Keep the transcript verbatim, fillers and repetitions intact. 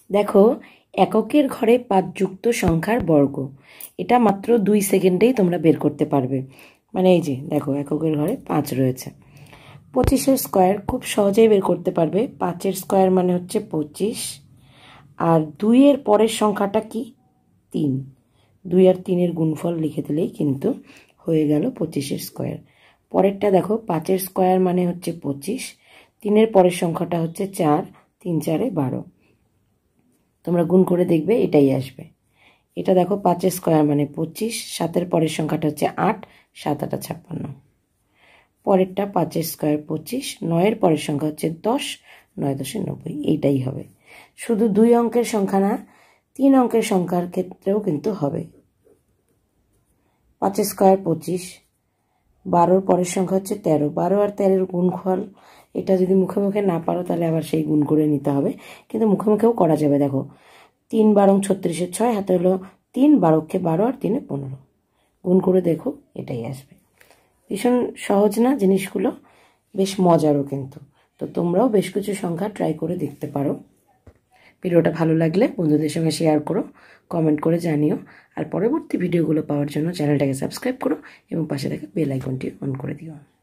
দেখো এককের ঘরে পাঁচ যুক্ত সংখ্যার বর্গ, এটা মাত্র দুই সেকেন্ডেই তোমরা বের করতে পারবে। মানে এই যে দেখো এককের ঘরে পাঁচ রয়েছে। পঁচিশের স্কোয়ার খুব সহজেই বের করতে পারবে। পাঁচের স্কোয়ার মানে হচ্ছে পঁচিশ, আর দুইয়ের পরের সংখ্যাটা কি? তিন। দুই আর তিনের গুণফল লিখে দিলেই কিন্তু হয়ে গেল পঁচিশের স্কোয়ার। পরেরটা দেখো, পাঁচের স্কোয়ার মানে হচ্ছে পঁচিশ, তিনের পরের সংখ্যাটা হচ্ছে চার, তিন চারে বারো। তোমরা গুণ করে দেখবে এটাই আসবে। এটা দেখো পাঁচের স্কোয়ার মানে পঁচিশ, সাতের পরের সংখ্যাটা হচ্ছে আট, সাত আটা ছাপ্পান্ন। পরেরটা পাঁচের স্কোয়ার পঁচিশ, নয়ের পরের সংখ্যা হচ্ছে দশ, নয় দশে নব্বই। এইটাই হবে। শুধু দুই অঙ্কের সংখ্যা না, তিন অঙ্কের সংখ্যার ক্ষেত্রেও কিন্তু হবে। পাঁচের স্কোয়ার পঁচিশ, বারোর পরের সংখ্যা হচ্ছে তেরো, বারো আর তেরোর গুণফল এটা যদি মুখে মুখে না পারো তাহলে আবার সেই গুণ করে নিতে হবে, কিন্তু মুখে মুখেও করা যাবে। দেখো তিন বারং ছত্রিশের ছয়, হাতে হলো তিন, বারোকে বারো আর তিনে পনেরো। গুণ করে দেখো এটাই আসবে। ভীষণ সহজ না জিনিসগুলো? বেশ মজারও কিন্তু। তো তোমরাও বেশ কিছু সংখ্যা ট্রাই করে দেখতে পারো। ভিডিওটা ভালো লাগলে বন্ধুদের সঙ্গে শেয়ার করো, কমেন্ট করে জানিও, আর পরবর্তী ভিডিওগুলো পাওয়ার জন্য চ্যানেলটাকে সাবস্ক্রাইব করো এবং পাশে থাকা বেল আইকনটি অন করে দিও।